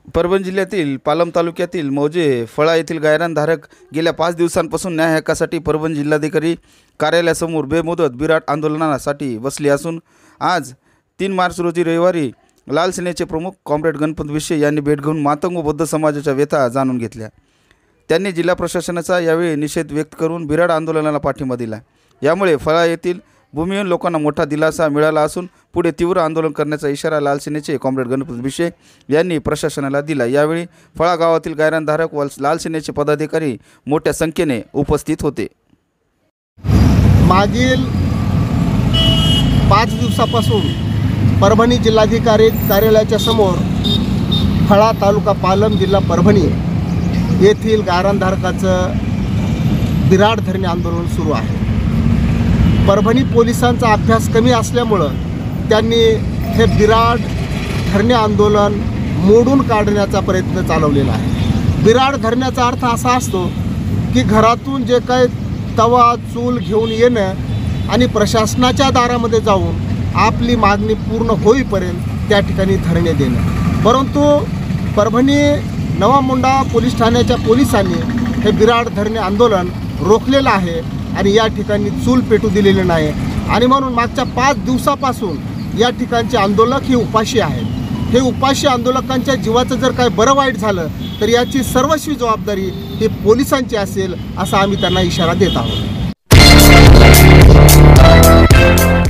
परभणी जिल्ह्यातील पालम तालुक्यातील मौजे फळा येथील गायरानधारक गेल्या 5 दिवसांपासून न्याय हक्कासाठी परभणी जिल्हाधिकारी कार्यालयासमोर बेमुदत बिराड आंदोलनासाठी बसले असून आज 3 मार्च रोजी रविवारी लाल सेनेचे प्रमुख कॉम्रेड गणपत विषे यांनी भेट घेऊन मातंग व बौद्ध समाजाच्या व्यथा जाणून घेतल्या। त्यांनी जिल्हा प्रशासनाचा यावेळी निषेध व्यक्त करून बिराड आंदोलनाला पाठिंबा दिला। यामुळे फळा येथील भूमिहीन लोकांना मोठा दिलासा मिळाला असून पुढे तीव्र आंदोलन करण्याचा इशारा लाल सेनेचे कॉम्रेड गणपत विषे यांनी प्रशासनाला दिला। यावेळी फळा गावातील गायरानधारक व लाल सेनेचे पदाधिकारी मोठ्या संख्येने उपस्थित होते। मागील 5 दिवसापासून परभणी जिल्हाधिकारी कार्यालयाच्या समोर फळा तालुका पालम जिल्हा परभणी येथील गायरानधारकाचं बिराड धरणे आंदोलन सुरू आहे। परभणी पोलिसांचा अभ्यास कमी असल्यामुळं त्यांनी हे बिराड धरणे आंदोलन मोडून काढण्याचा प्रयत्न चालवलेला आहे। बिराड धरण्याचा अर्थ असा असतो की घरातून जे काही तवा चूल घेऊन येणं आणि प्रशासनाच्या दारामध्ये जाऊन आपली मागणी पूर्ण होईपर्यंत त्या ठिकाणी धरणे देणं। परंतु परभणी नवामुंडा पोलीस ठाण्याच्या पोलिसांनी हे बिराड धरणे आंदोलन रोखलेलं आहे आणि या ठिकाणी चूल पेटू दिलेले नाही आणि म्हणून मागच्या 5 दिवसापासून या ठिकाणचे आंदोलक हे उपाशी आहेत। हे उपाशी आंदोलकांच्या जीवाचं जर काय बरं वाईट झालं तर याची सर्वस्वी जबाबदारी ही पोलिसांची असेल असा आम्ही त्यांना इशारा देत आहोत।